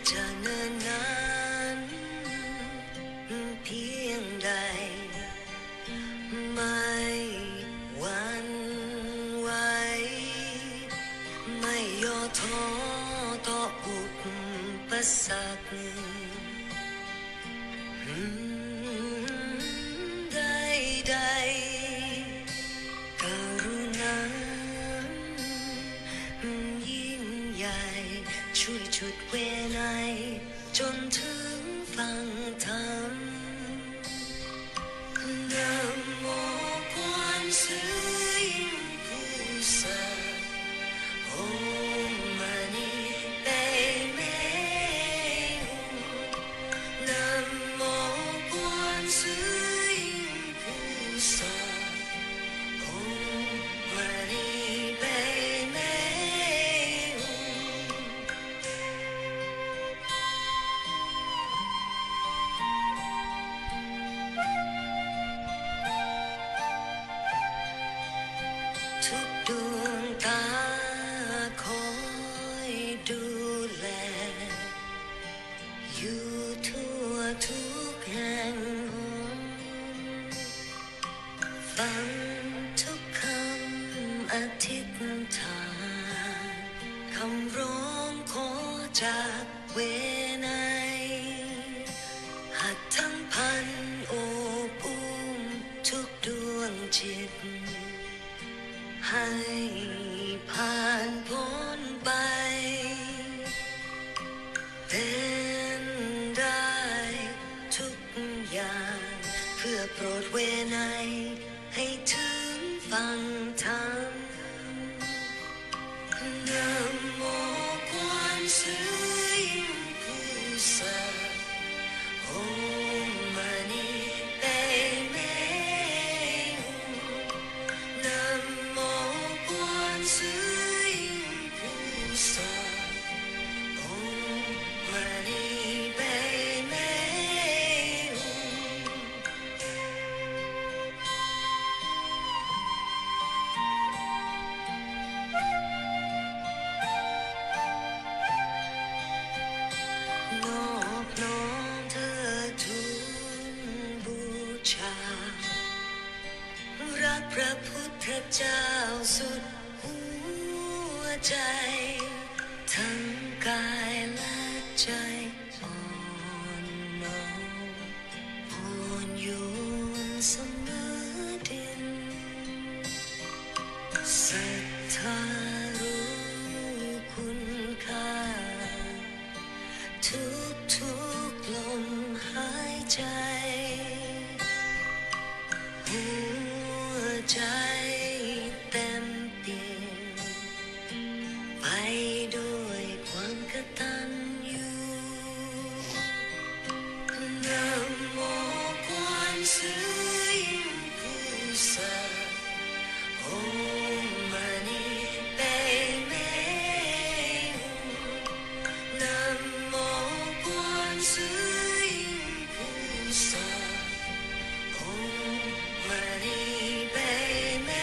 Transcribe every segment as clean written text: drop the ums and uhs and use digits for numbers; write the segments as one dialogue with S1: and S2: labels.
S1: จะเนิ่นนานเพียงใดไม่หวั่นไหวไม่ย่อท้อต่ออุปสรรคใดๆกรุณายิ่งใหญ่ช่วยฉุดเวไนจนถึงฟังธรรมนะโม观世音菩萨Om Mani Padme Hum Namo 观世音菩萨 Om Mani Padme Hum ทุกดวงตาคอยดูแลอยู่ทั่วทุกแห่งหนฟังทุกคำอธิษฐานคำร้องขอจากเวไนหัดทั้งพันโอบอุ้มทุกดวงจิตให้ผ่านพ้นไปเป็นได้ทุกอย่างเพื่อโปรดเวไนให้ถึงฟังธรรมนะโม观世音菩萨 Om Mani Padme Hum Namo 观世音菩萨 Om Mani Padme Hum นอบน้อมเธอทูลบูชารักพระพุทธเจ้าสุดหัวใจทั้งกายและใจอ่อนน้อมอ่อนโยนเสมอดินศรัทธารู้คุณค่าทุกลมหายใจหัวใจเต็มเปี่ยมไปด้วยความกตัญญูนะโม观世音菩萨 Om Mani Padme Hum Namo 观世音菩萨 Om Mani Padme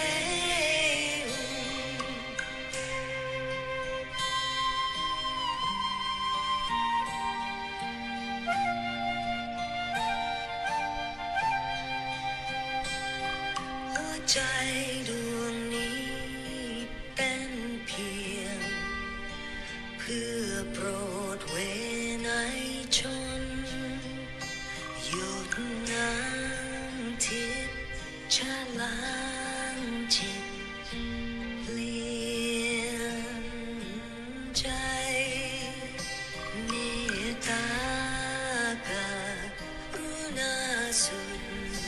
S1: Hum หัวใจดวงนี้เป็นเพียงเพื่อโปรดเวไนชนหยดน้ำทิพย์ชะล้างจิตเปลี่ยนใจเมตตากรุณาสุด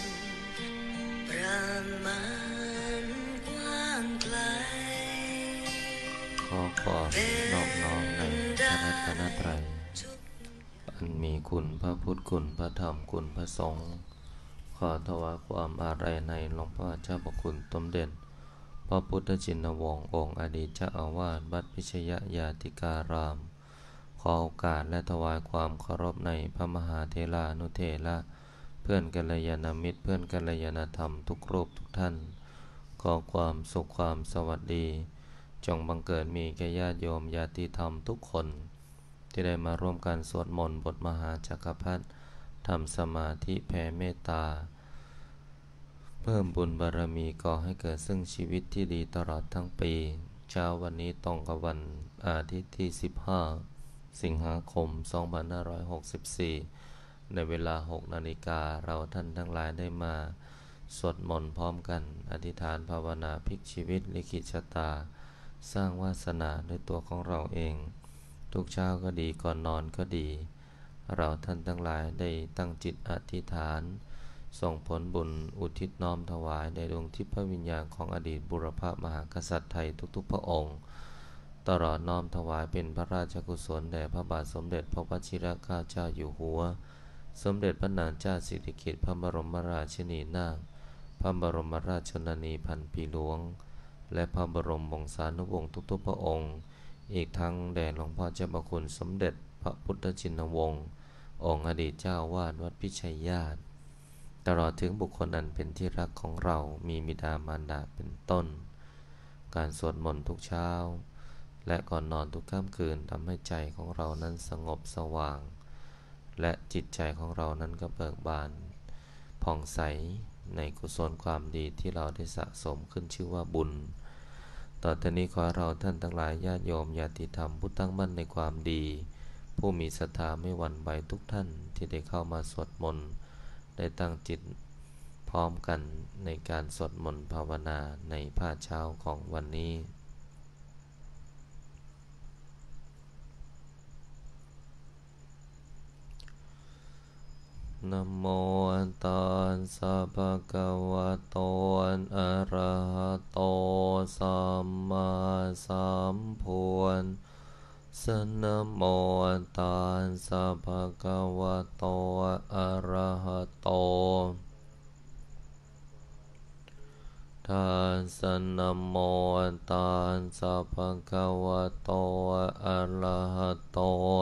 S1: ประมาณกว้างไกล
S2: ขอความนอบน้อมในพระรัตนตรัยอันมีคุณพระพุทธคุณพระธรรมคุณพระสงฆ์ขอถวายความอาลัยในหลวงพ่อเจ้าพระคุณสมเด็จพระพุทธชินวงศ์องค์อดีตเจ้าอาวาสวัดพิชยญาติการามขอโอกาสและถวายความเคารพในพระมหาเถรานุเถระเพื่อนกัลยาณมิตรเพื่อนกัลยาณธรรมทุกรูปทุกท่านขอความสุขความสวัสดี จงบังเกิดมีแก่ญาติโยมญาติธรรมทุกคนที่ได้มาร่วมกันสวดมนต์บทมหาจักรพรรดิทำสมาธิแผ่เมตตาเพิ่มบุญบารมีก่อให้เกิดซึ่งชีวิตที่ดีตลอดทั้งปีเช้าวันนี้ตรงกับวันอาทิตย์ที่15สิงหาคม2564ในเวลา 6 นาฬิกาเราท่านทั้งหลายได้มาสวดมนต์พร้อมกันอธิษฐานภาวนาพลิกชีวิตลิขิตชะตาสร้างวาสนาด้วยตัวของเราเองทุกเช้าก็ดีก่อนนอนก็ดีเราท่านทั้งหลายได้ตั้งจิตอธิษฐานส่งผลบุญอุทิศน้อมถวายในดวงทิพวิญญาณของอดีตบุรพมหากษัตริย์ไทยทุกๆพระองค์ตลอดน้อมถวายเป็นพระราชกุศลแด่พระบาทสมเด็จพระวชิรเกล้าเจ้าอยู่หัวสมเด็จพระนางเจ้าสิริกิติ์พระบรมราชินีนาถพระบรมราชชนนีพันปีหลวงและพระบรมวงศานุวงศ์ทุกๆพระองค์อีกทั้งแด่หลวงพ่อเจ้าประคุณสมเด็จพระพุทธชินวงศ์องค์อดีตเจ้าวาดวัดพิชัยญาติตลอดถึงบุคคลอันเป็นที่รักของเรามีบิดามารดาเป็นต้นการสวดมนต์ทุกเช้าและก่อนนอนทุกค่ำคืนทำให้ใจของเรานั้นสงบสว่างและจิตใจของเรานั้นก็เบิกบานผ่องใสในกุศลความดีที่เราได้สะสมขึ้นชื่อว่าบุญต่อจากนี้ขอเราท่านทั้งหลายญาติโยมญาติธรรมผู้ตั้งมั่นในความดีผู้มีศรัทธาไม่หวั่นไหวทุกท่านที่ได้เข้ามาสวดมนต์ได้ตั้งจิตพร้อมกันในการสวดมนต์ภาวนาในภาคเช้าของวันนี้นะโมตัสสะภะคะวะโตอะระหะโตสัมมาสัมพุทธัสสะนะโมตัสสะภะคะวะโตอะระหะโตตัสสะนะโมตัสสะภะคะวะโตอะระหะโต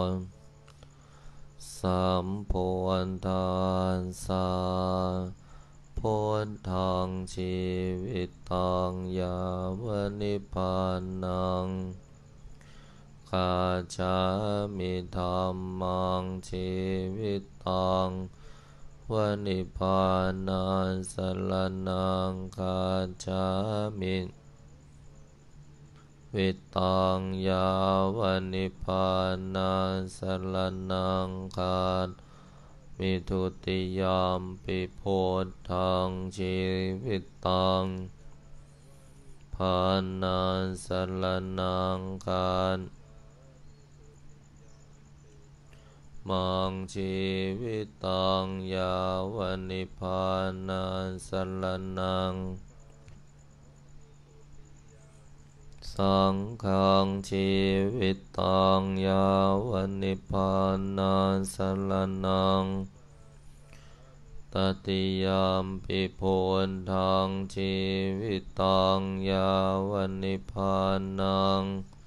S2: สัมพุทธัสสะพุทธังชีวิตังยาวนิพพานังข้าจามิธัมมังชีวิตังวนิพพานังสรณังข้าจามิวิตังยาวนิพพานังสรณังข้ามิทุติยามปิพุทธังชีวิตังภานังสรณังข้ามังชีวิตังยาวนิพพานังสรณังสังฆังชีวิตังยาวนิพพานังสรณังตติยามปิพุทธังชีวิตังยาวนิพพานัง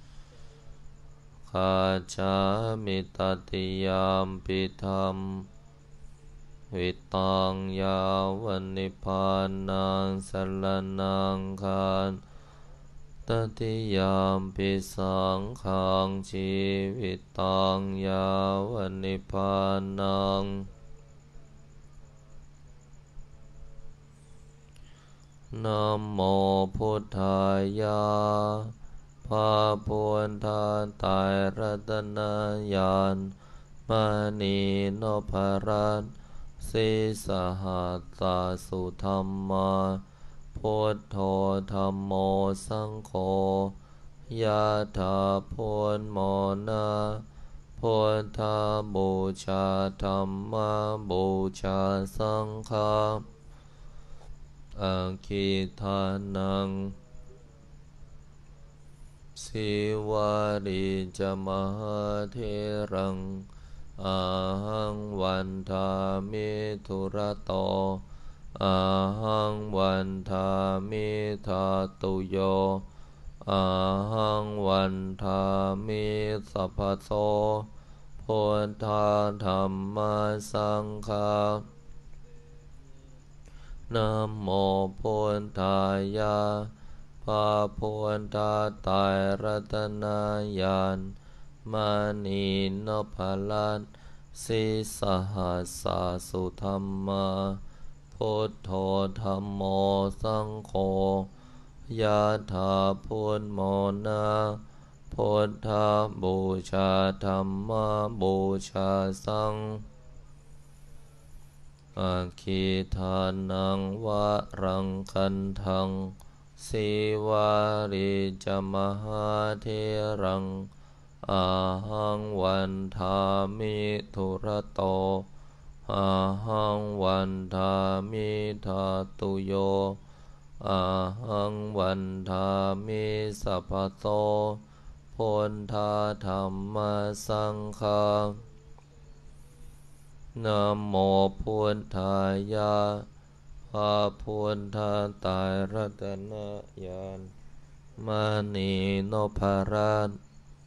S2: ข้าจามิตติยามปิธัมวิตังยาวนิพพานังสรณังข้าตติยามปิสังฆังชีวิตังยาวนิพพานังนะโมพุทธายะพระพุทธไตรรัตนญาณมณีนพรัตน์สีสหัสสสุธรรมาพุทโธธัมโมสังโฆยะถาพุทโมนะพุทธบูชาธัมมบูชาสังฆาอาคิทานังสิวาริจมหาเถรังอาหังวันทามิธุระโตอาหังวันทามิทาตุโยอาหังวันทามิสัพพโสพุทธาธัมมาสังฆานะโมพุทธายะพระพุทธไตรรัตนญาณมานีนพลัสสิสหัสสาสุธัมมาพุทโธธัมโมสังโฆยะถาพุทโมนะพุทธบูชาธัมมบูชาสังอาคิทานังวะรังคันทังสิวาริจมหาเทรังอาหังวันทามิทุระโตอาหังวันทามิทาตุโยอาหังวันทามิสัพพโตพุทธาธัมมาสังฆานะโมพุทธายะพระพุทธไตรรัตนญาณมณีนพรัตน์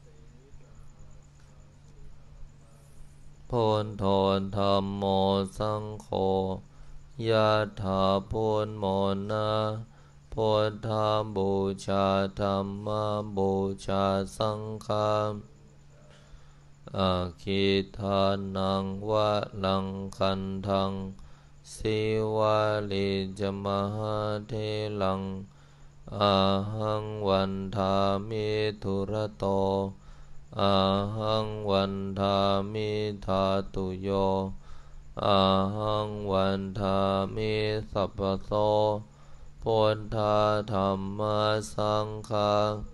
S2: พุทโธธัมโมสังโฆยะถาพุทโมนะพุทธบูชาธัมมบูชาสังฆาอาคิทานังวะลังคันทังสิวาลิจมหาเทลังอาหังวันทามิทุระโตอาหังวันทามิทาตุโยอาหังวันทามิสัพพโตพุทธาธัมมาสังฆา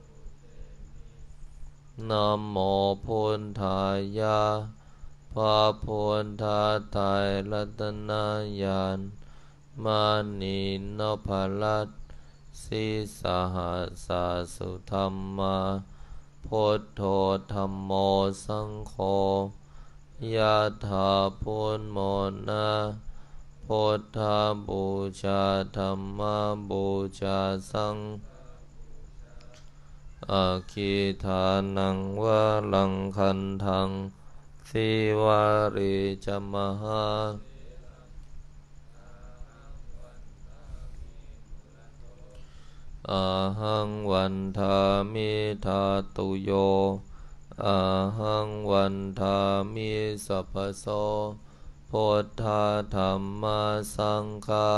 S2: นะโมพุทธายะพระพุทธไตรรัตนญาณมณีนพลัสสิสหัสสาสุธัมมาพุทโธธัมโมสังโฆยะถาพุทโมนะพุทธบูชาธัมมบูชาสังอาคิทานังวะลังคันทังสิวาริจมหาอาหังวันทามิทาตุโยอาหังวันทามิสัพพโสพุทธาธัมมาสังฆา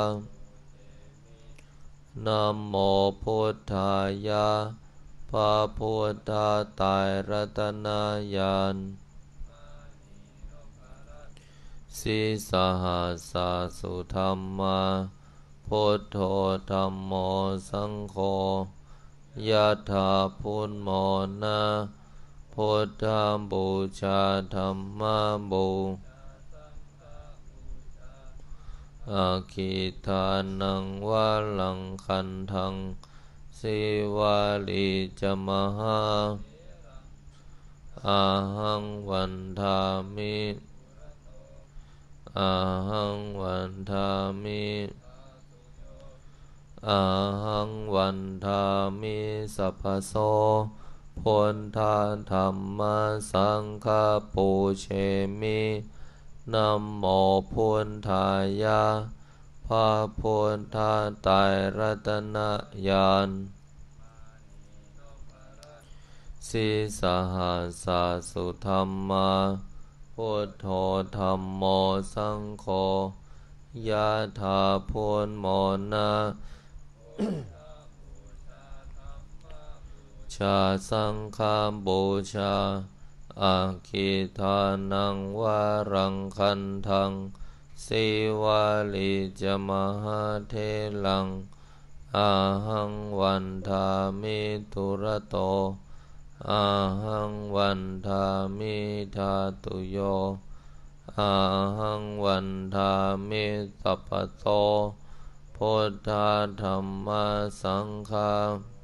S2: นะโมพุทธายะพระพุทธไตรรัตนญาณสิสหัสสาสุธัมมาพุทโธธัมโมสังโฆยะถาพุทโมนะพุทธบูชาธัมมบูอาคิทานังวะลังคันทังสิวาลิจมหาอาหังวันทามิอาหังวันทามิอาหังวันทามิสัพพโสพุทธาธัมมาสังฆาปูเชมินะโมพุทธายะพระพุทธไตรรัตนญาณสิสหัสสาสุธัมมาพุทโธธัมโมสังโฆยะถาพุทโมนะชาสังฆบูชาอาคิทานังวะรังคันทังสิวาลิจมหาเทลังอาหังวันทามิทุระโตอาหังวันทามิทาตุโยอาหังวันทามิสัพพโตพุทธาธัมมาสังฆา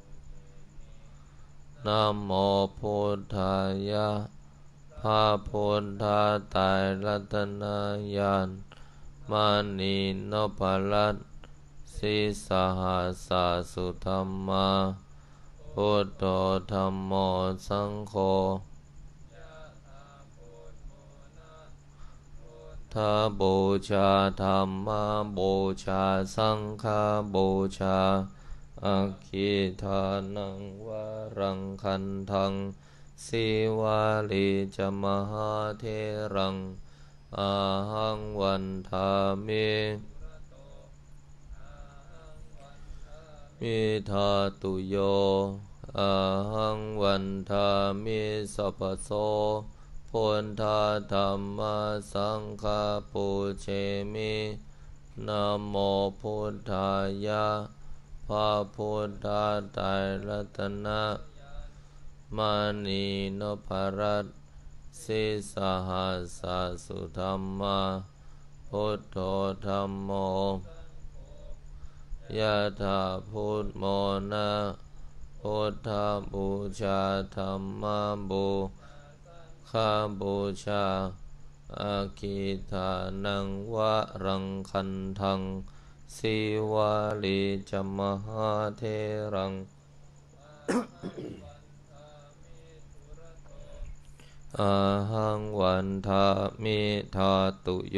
S2: นะโมพุทธายะพระพุทธไตรรัตนญาณมณีนพลัสสิสหัสสาสุธัมมาพุทโธธัมโมสังโฆทาบูชาธัมมาบูชาสังฆาบูชาอาคิทานังวะรังคันทังสิวาลิจมหาเทรังอาหังวันทามิมิทาตุโยอาหังวันทามิสัพพโสพุทธาธัมมาสังฆาปุเชมินะโมพุทธายะพระพุทธาไตรรัตนะมานีนพรัตน์สิสหัสสะสุธัมมาพุทโธธัมโมยะถาพุทโมนะพุทธบูชาธัมมาบูชาบูชาอาคิทานังวะรังคันทังสิวาลิจมหาเทรังอาหังวันทามิทาตุโย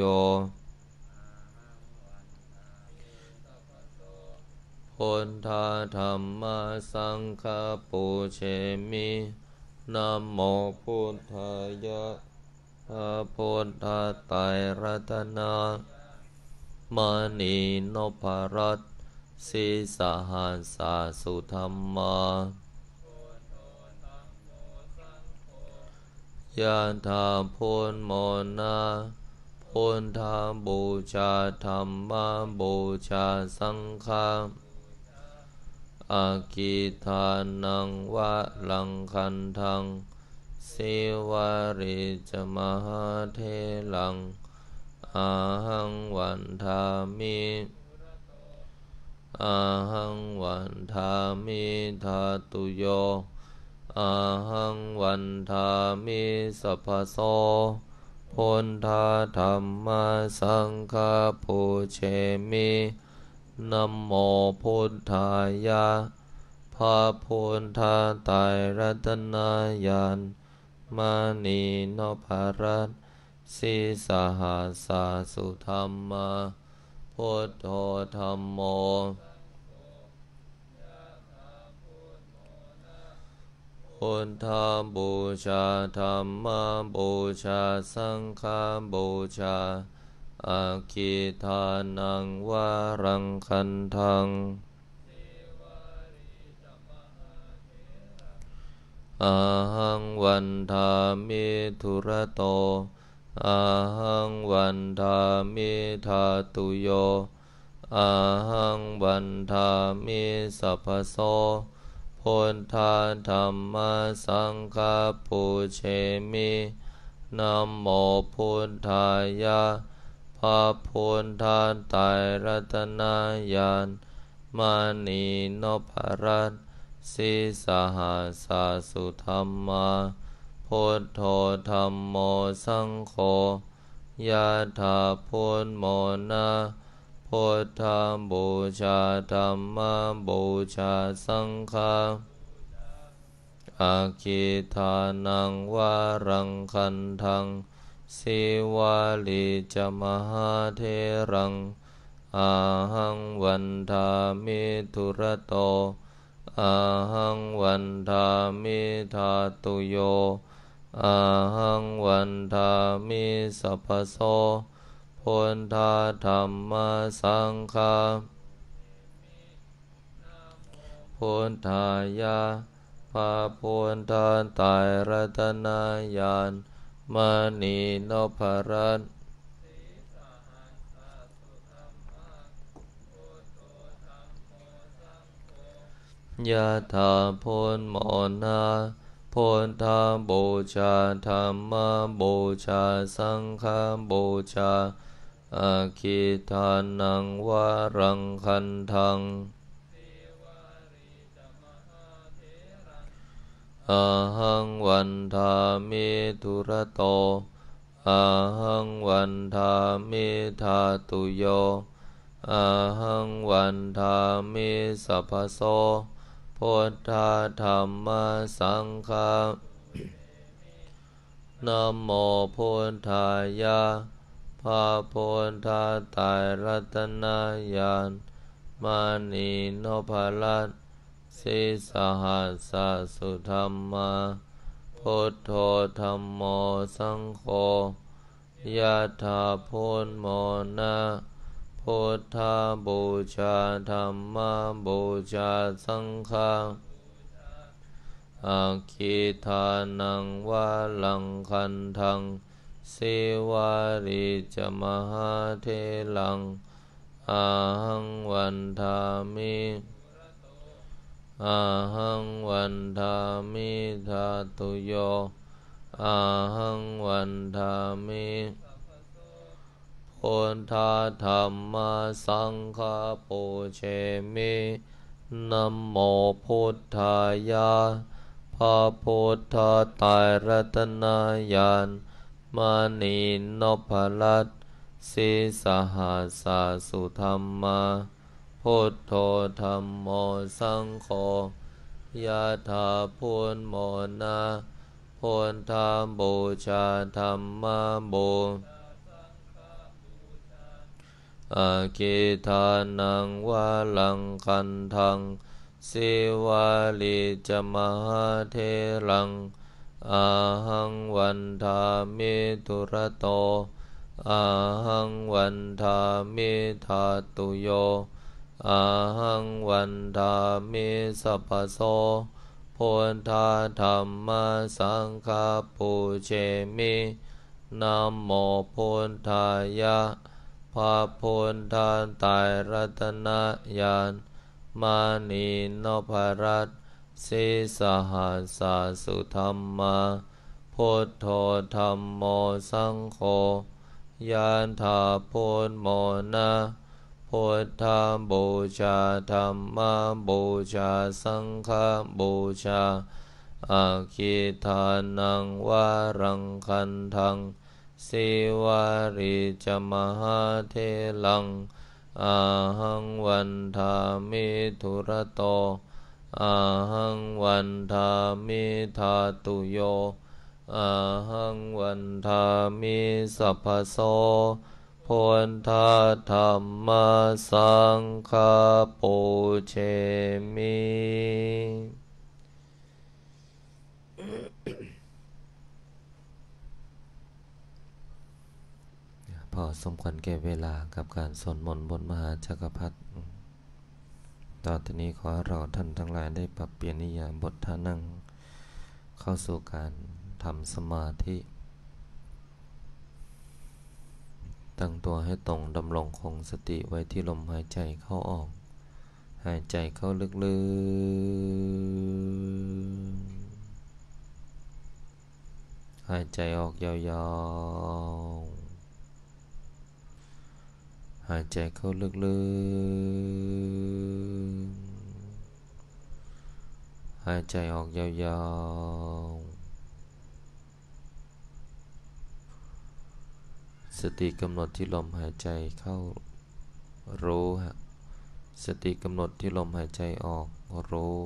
S2: พุทธาธัมมาสังฆาปุเชมินะโมพุทธายะพระพุทธาไตรรัตนะมานีนพรัตน์สิสหัสสะสุธัมมายะถาพุทโมนะพุทธบูชาธัมมาบูชาสังฆาอาคิทานังวะลังคันทังสิวาริจมหาเทลังอาหังวันทามิอาหังวันทามิทาตุโยอาหังวันทามิสัพพโสพุทธาธัมมาสังฆาปุเชมินะโมพุทธายะพระพุทธาไตรรัตนญาณมานีนพรัตน์สิสหัสสะสุธัมมาพุทโธธัมโมพุทธบูชาธัมมาบูชาสังฆบูชาอาคิทานังวารังคันทังอาหังวันทามิธุระโตอาหังวันทามิทาตุโยอาหังวันทามิสัพพโสพุทธาธัมมาสังฆาปุเชมินะโมพุทธายะพระพุทธาไตรรัตนญาณมานีนพรัตน์สิสหัสสะสุธัมมาพุทโธธัมโมสังโฆยะถาพุทโมนะพุทธบูชาธัมมาบูชาสังฆาอาคิทานังวารังคันทังสิวาลิจมหาเทรังอาหังวันทามิธุระโตอาหังวันทามิทาตุโยอาหังวันทามิสัพพโสพุทธาธัมมาสังฆาพุทธายะพระพุทธาไตรรัตนญาณมานีนพรัตน์ยะถาพุทโมนะพุทธบูชาธัมมาบูชาสังฆบูชาอาคิทานังวารังคันทังอาหังวันทามิธุระโตอาหังวันทามิทาตุโยอาหังวันทามิสัพพโสพุทธาธัมมาสังฆานะโมพุทธายะพระพุทธาไตรรัตนญาณมานีนพรัตน์สิสหัสสะสุธัมมาพุพุทโธธัมโมสังโฆยะถาพุทโมนะพุทธาบูชาธัมมาบูชาสังฆาอาคิทานังวะลังคันทังสิวาริจมหาเทลังอาหังวันทามิอาหังวันทามิทาตุโยอาหังวันทามิพุทธาธัมมาสังฆาปูเชมินะโมพุทธายะพระพุทธไตรรัตนญาณมณีนพลัตน์สีสหัสสสุธัมมาพุทโธธัมโมสังโฆยะถาพุทโมนะพุทธาบูชาธัมมาบูอาคิทานังวะลังคันทังสิวาลิจมหาเทลังอาหังวันทามิทุระโตอาหังวันทามิทาตุโยอาหังวันทามิสัพพโสพุทธาธัมมาสังฆาปูเชมินะโมพุทธายะพระพุทธไตรรัตนญาณมณีนพรัตน์สีสหัสสสุธัมมาพุทโธธัมโมสังโฆยะถาพุทโมนะพุทธาบูชาธัมมาบูชาสังฆบูชาอาคิทานังวะรังคันทังสิวาริจมหาเทลังอาหังวันทามิทุระโตอาหังวันทามิทาตุโยอาหังวันทามิสัพพโสพุทธาธัมมาสังฆาปูเชมิพอสมควรแก่เวลากับการสวดมนต์บนมหาจักรพรรดิต่อจากนี้ขอเราท่านทั้งหลายได้ปรับเปลี่ยนนิยามบทท่านั่งเข้าสู่การทำสมาธิตั้งตัวให้ตรงดำรงคงสติไว้ที่ลมหายใจเข้าออกหายใจเข้าลึกๆหายใจออกยาวๆหายใจเข้าลึกๆหายใจออกยาวๆสติกำหนดที่ลมหายใจเข้ารู้ฮะสติกำหนดที่ลมหายใจออกรู้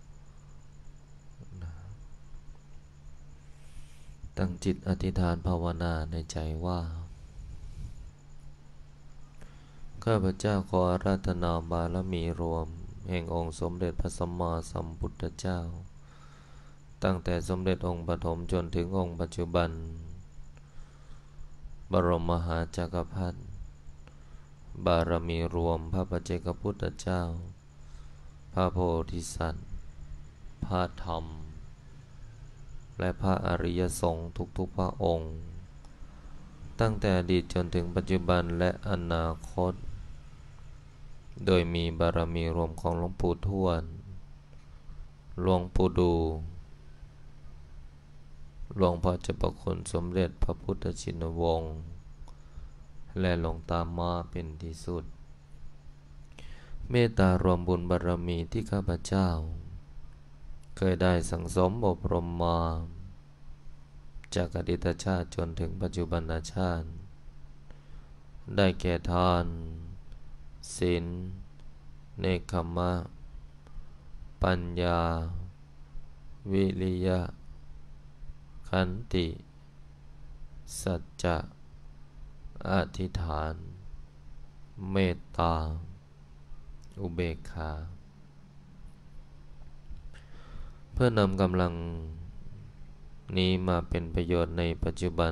S2: ตั้งจิตอธิษฐานภาวนาในใจว่าข้าพเจ้าขออาราธนาบารมีรวมแห่งองค์สมเด็จพระสัมมาสัมพุทธเจ้าตั้งแต่สมเด็จองค์ปฐมจนถึงองค์ปัจจุบันบรมมหาจักรพรรดิบารมีรวมพระปัจเจกพุทธเจ้าพระโพธิสัตว์พระธรรมและพระอริยสงฆ์ทุกๆพระองค์ตั้งแต่อดีตจนถึงปัจจุบันและอนาคตโดยมีบารมีรวมของหลวงปู่ทวดหลวงปู่ดูหลวงพ่อเจ้าประคุณสมเด็จพระพุทธชินวงศ์และหลวงตามาเป็นที่สุดเมตตารวมบุญบารมีที่ข้าพเจ้าเคยได้สั่งสมอบรมมาจากอดีตชาติจนถึงปัจจุบันชาติได้แก่ทานศีลเนกขัมมะปัญญาวิริยะขันติสัจจะอธิษฐานเมตตาอุเบกขาเพื่อนำกำลังนี้มาเป็นประโยชน์ในปัจจุบัน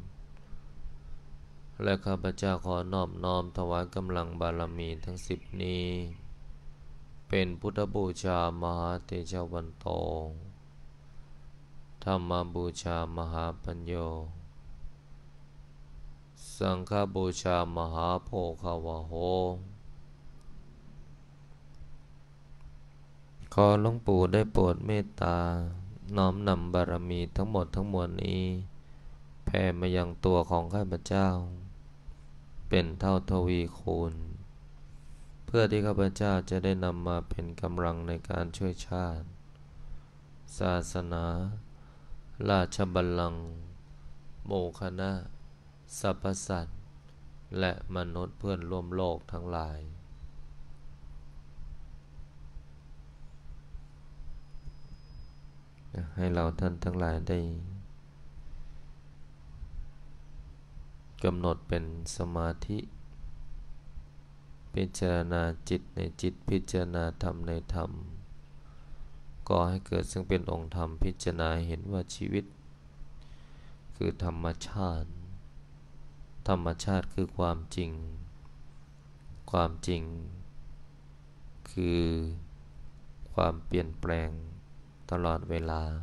S2: และข้าพเจ้าขอนอบน้อมถวายกำลังบารมีทั้ง10นี้เป็นพุทธบูชามหาเตชะวันโตธรรมบูชามหาปัญโยสังฆบูชามหาโภควโหขอหลวงปู่ได้โปรดเมตตาน้อมนำบารมีทั้งหมดทั้งมวลนี้แผ่มายังตัวของข้าพเจ้าเป็นเท่าทวีคูณเพื่อที่ข้าพเจ้าจะได้นำมาเป็นกำลังในการช่วยชาติศาสนาราชบัลลังก์หมู่คณะสรรพสัตว์และมนุษย์เพื่อนร่วมโลกทั้งหลายให้เราท่านทั้งหลายได้กำหนดเป็นสมาธิพิจารณาจิตในจิตพิจารณาธรรมในธรรมก่อให้เกิดซึ่งเป็นองค์ธรรมพิจารณาเห็นว่าชีวิตคือธรรมชาติธรรมชาติคือความจริงความจริงคือความเปลี่ยนแปลงตลอดเวลา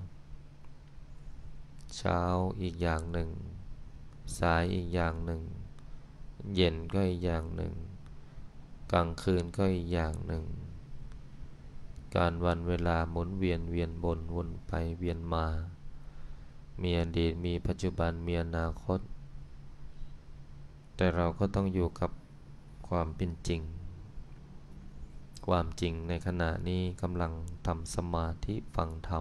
S2: เช้าอีกอย่างหนึ่งสายอีกอย่างหนึ่งเย็นก็อีกอย่างหนึ่งกลางคืนก็อีกอย่างหนึ่งการวันเวลาหมุนเวียนวนไปเวียนมามีอดีตมีปัจจุบันมีอนาคตแต่เราก็ต้องอยู่กับความเป็นจริงความจริงในขณะนี้กำลังทำสมาธิฟังธรรม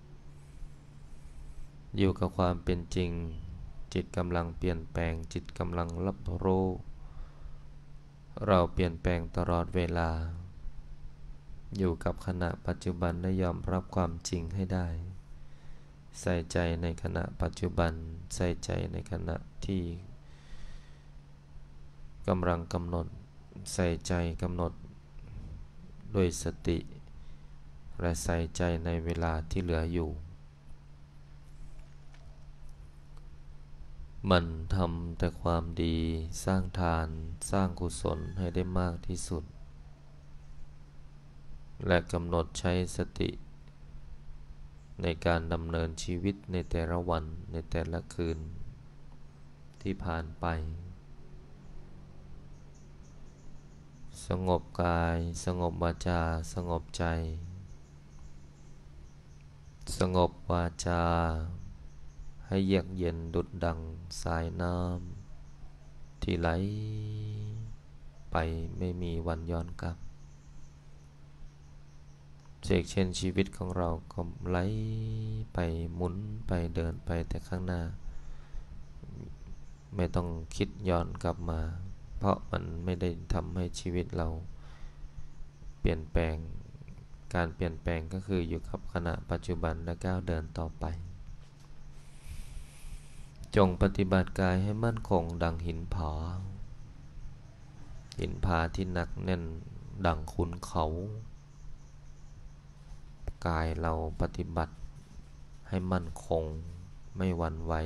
S2: อยู่กับความเป็นจริงจิตกำลังเปลี่ยนแปลงจิตกำลังรับรู้เราเปลี่ยนแปลงตลอดเวลาอยู่กับขณะปัจจุบันและยอมรับความจริงให้ได้ใส่ใจในขณะปัจจุบันใส่ใจในขณะที่กำลังกำหนดใส่ใจกำหนดด้วยสติและใส่ใจในเวลาที่เหลืออยู่มันทำแต่ความดีสร้างทานสร้างกุศลให้ได้มากที่สุดและกำหนดใช้สติในการดำเนินชีวิตในแต่ละวันในแต่ละคืนที่ผ่านไปสงบกายสงบวาจาสงบใจสงบวาจาให้เยือกเย็นดุจดังสายน้ำที่ไหลไปไม่มีวันย้อนกลับเช่นชีวิตของเราก็ไหลไปหมุนไปเดินไปแต่ข้างหน้าไม่ต้องคิดย้อนกลับมาเพราะมันไม่ได้ทำให้ชีวิตเราเปลี่ยนแปลงการเปลี่ยนแปลงก็คืออยู่กับขณะปัจจุบันและก้าวเดินต่อไปจงปฏิบัติกายให้มั่นคงดังหินผาที่หนักแน่นดังขุนเขากายเราปฏิบัติให้มั่นคงไม่หวั่นไหว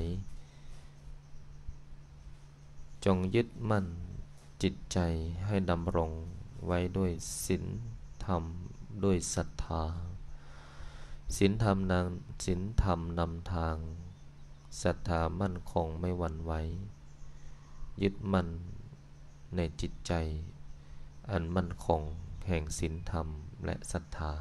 S2: จงยึดมั่นจิตใจให้ดำรงไว้ด้วยศีลธรรมด้วยศรัทธาศีลธรรมนำทางศรัทธามั่นคงไม่หวั่นไหวยึดมั่นในจิตใจอันมั่นคงแห่งศีลธรรมและศรัทธา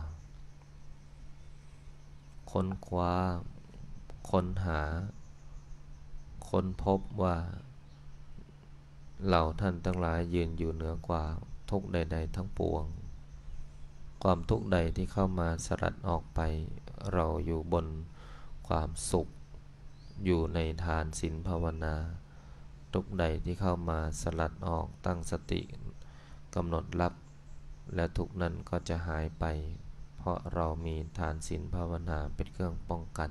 S2: ค้นคว้าค้นหาค้นพบว่าเหล่าท่านทั้งหลายยืนอยู่เหนือกว่าทุกใดๆทั้งปวงความทุกข์ใดที่เข้ามาสลัดออกไปเราอยู่บนความสุขอยู่ในทานศีลภาวนาทุกใดที่เข้ามาสลัดออกตั้งสติกำหนดรับและทุกนั้นก็จะหายไปเพราะเรามีทานศีลภาวนาเป็นเครื่องป้องกัน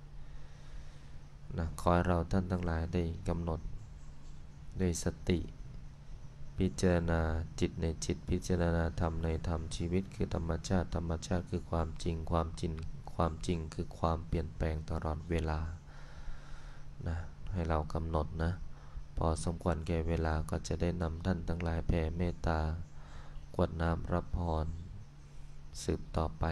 S2: นะขอให้เราท่านทั้งหลายได้กำหนดด้วยสติพิจารณาจิตในจิตพิจารณาธรรมในธรรมชีวิตคือธรรมชาติคือความจริงความจริงคือความเปลี่ยนแปลงตลอดเวลานะให้เรากำหนดนะพอสมควรแก่เวลาก็จะได้นำท่านทั้งหลายแผ่เมตตากรวดน้ำรับพรสืบต่อไป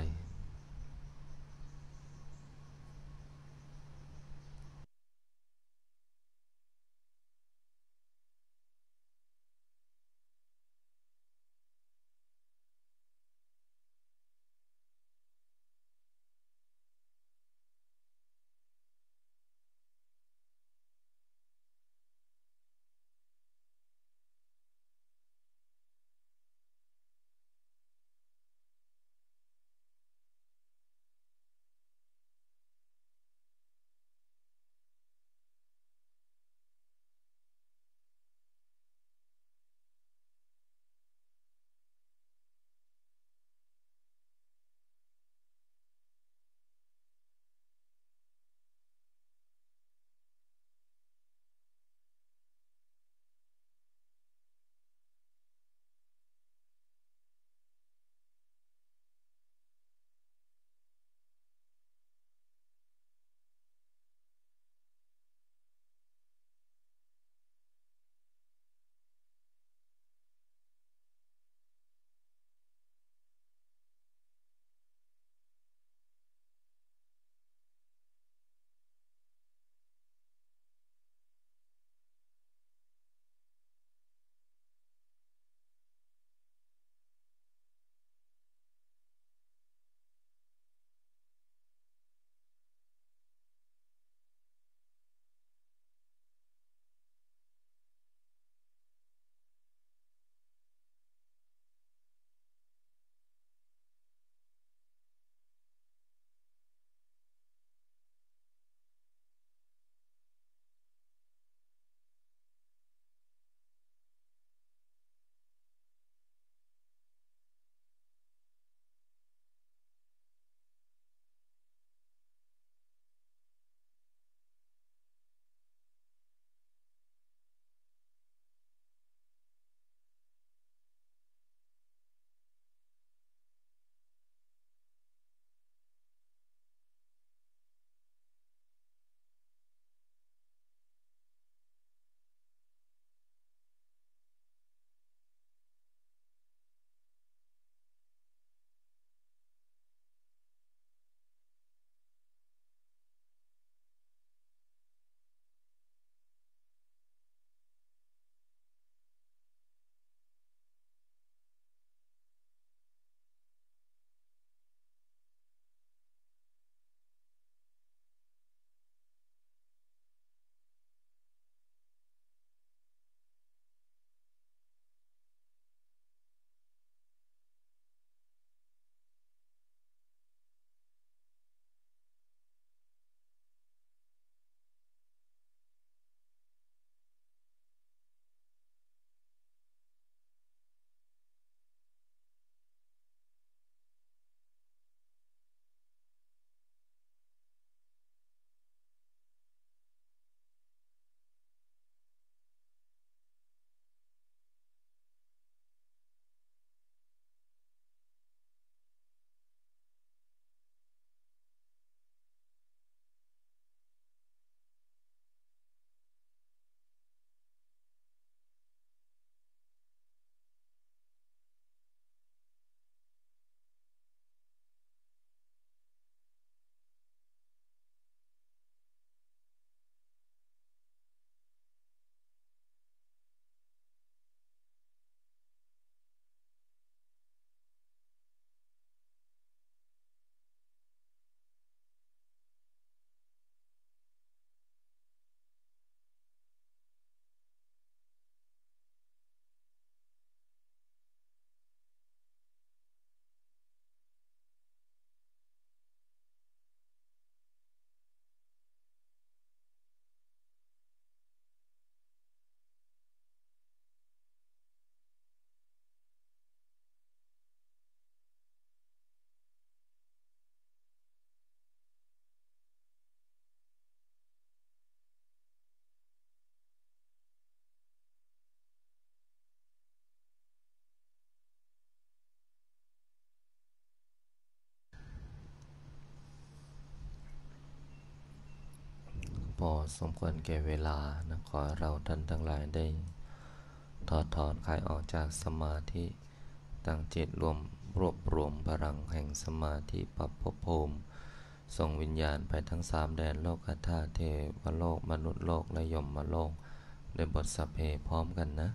S2: สมควรแก่เวลานะขอเราท่านทั้งหลายได้ถอดถอนคลายออกจากสมาธิตั้งจิตรวบรวมพลังแห่งสมาธิปรับภพภูมิส่งวิญญาณไปทั้งสามแดนโลกธาตุเทวโลกมนุษย์โลกและยมโลกในบทสัพเพพร้อมกันนะ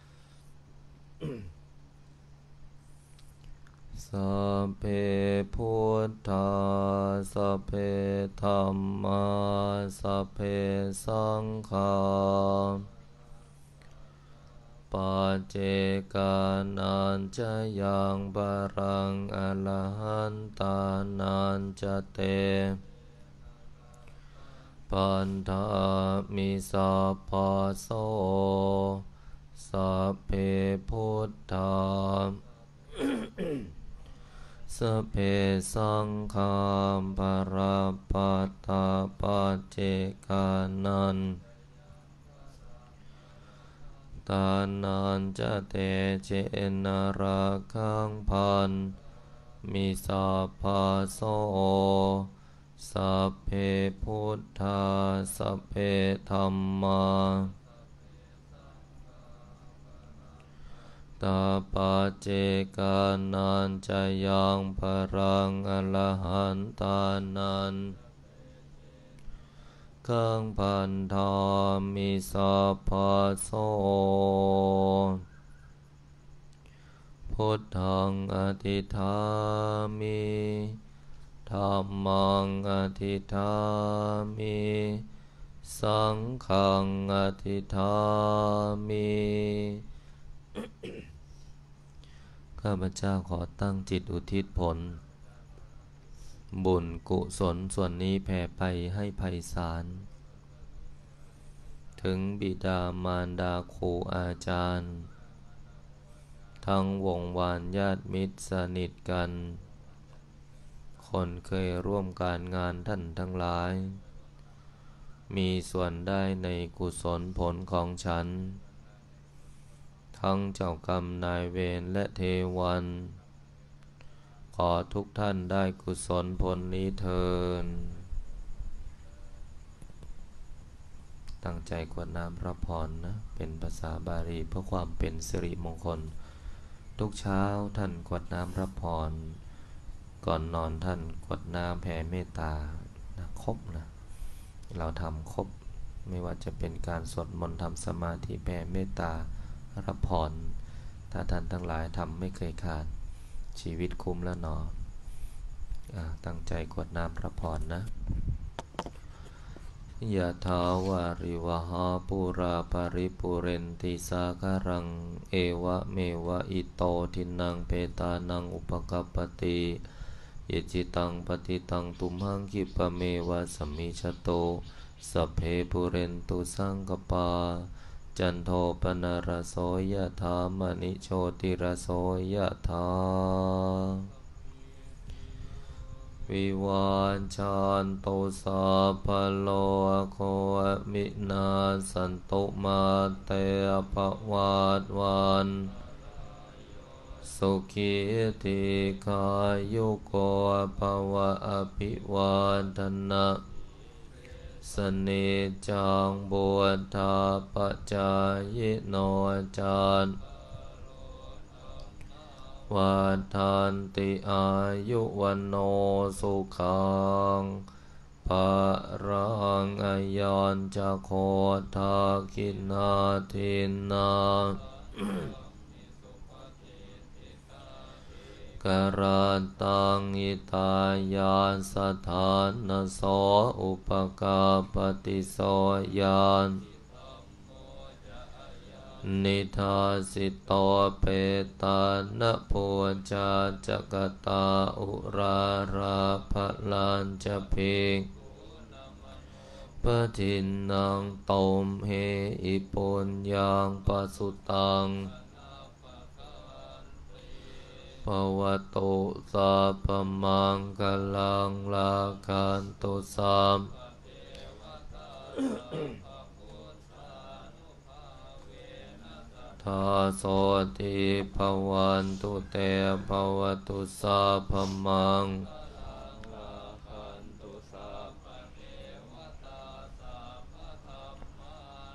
S2: สัพเพพุทธาสัพเพธัมมาสัพเพสังฆาปัจเจกานันจะยังบารังอรหันตานันจะเตปันธามิสัพพะโสสัพเพพุทธาสัพเพสังฆาปะราปัตตาปัจเจกานันตานันจะเตเจนะระคังพันมิสัพพะโสสัพเพพุทธาสัพเพธัมมาตาปัจเจกานันจะยังพรังอรหันตานันขังพันธามิสัพพะโสพุทธังอธิฐามิธัมมังอธิฐามิสังฆังอธิฐามิข้าพเจ้าขอตั้งจิตอุทิศผลบุญกุศลส่วนนี้แผ่ไปให้ไพศาลถึงบิดามารดาครูอาจารย์ทั้งวงวานญาติมิตรสนิทกันคนเคยร่วมการงานท่านทั้งหลายมีส่วนได้ในกุศลผลของฉันทั้งเจ้ากรรมนายเวรและเทวันขอทุกท่านได้กุศลผลนี้เถิดตั้งใจกรวดน้ำรับพรนะเป็นภาษาบาลีเพื่อความเป็นสิริมงคลทุกเช้าท่านกรวดน้ำรับพรก่อนนอนท่านกรวดน้ำแผ่เมตตานะครบนะเราทำครบไม่ว่าจะเป็นการสวดมนต์ทำสมาธิแผ่เมตตารับพรถ้าท่านทั้งหลายทำไม่เคยขาดชีวิตคุ้มแล้วเนาะตั้งใจกรวดน้ำรับพรนะยะถาวาริวหาปุราปาริปุเรนติสาคารังเอวะเมวะอิโตทินังเปตานังอุปกัปปติเยจิตังปฏิตังตุมหังคิปะเมวะสมิชโตสัพเพปุเรนตุสังกปาจันโทปนรโสยะถามณิโชติรโสยะถาวิวาจันโตสัพพะโลโควินาสันตุมาเตภวัตวันสุขีติขายุโกภวะอภิวาทนะสเนจังบุตธาปจายโนจารวัฏันติอายุวันโนสุขังภะรังอายัญจะโคทาคินาทินากราตังอิตายาสถานโสอุปกาปติโสยานนิทาสิโตเปตานะปูจาจักตาอุราราภลันจะภิกปะทินนางตมเหอิปุญญังปสุตังภวตุสัพพมังคลังลาคันตุสัมทาโสติภวันตุเตภวตุสัพพมัง ท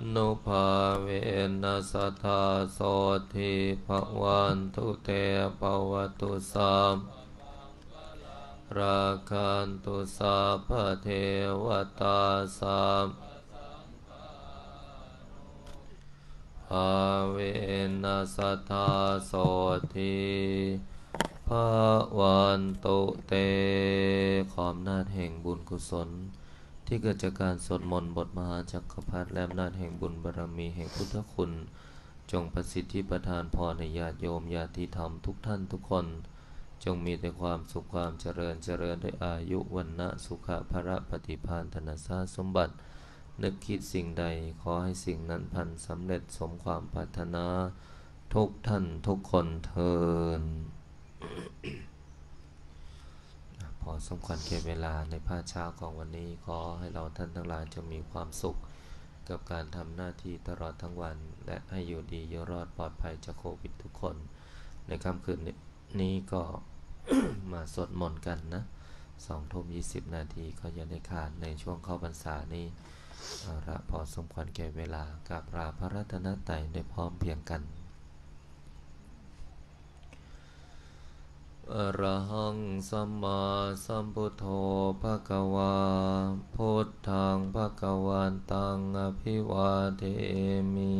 S2: นุภาเวนัสสทธาโสทิภวันตุเตภวตุสัมราคันตุสัพพเทวตาสัมภาเวนัสสทธาโสทิภวันตุเตขออำนาจแห่งบุญกุศลที่เกิดจากการสวดมนต์บทมหาจักรพรรดิและอำนาจแห่งบุญบารมีแห่งพุทธคุณจงประสิทธิประทานพรในญาติโยมญาติธรรมทุกท่านทุกคนจงมีแต่ความสุขความเจริญด้วยอายุวันนะสุขะภระปฏิภาณธนสาสมบัตินึกคิดสิ่งใดขอให้สิ่งนั้นพันสำเร็จสมความปรารถนาทุกท่านทุกคนเทิน พอสมควรแก่เวลาในภาคเช้าของวันนี้ขอให้เราท่านทั้งหลายจะมีความสุขกับการทำหน้าที่ตลอดทั้งวันและให้อยู่ดีอยู่รอดปลอดภัยจากโควิดทุกคนในค่ำคืนนี้ก็ มาสวดมนต์กันนะ20:20 นาทีก็อย่าได้ขาดในช่วงเข้าพรรษานี้เอาละพอสมควรแก่เวลากราบลาพระรัตนตรัยได้พร้อมเพรียงกันอะระหังสัมมาสัมพุทโธภควาพุทธังภควันตังอภิวาเทมิ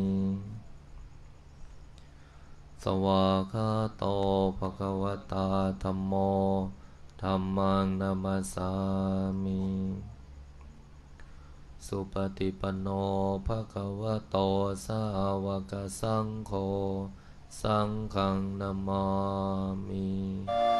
S2: สวากขาโตภควตาธัมโมธัมมังนัมสสามิสุปฏิปันโนภควโตสาวกสังโฆสังฆังนามามิ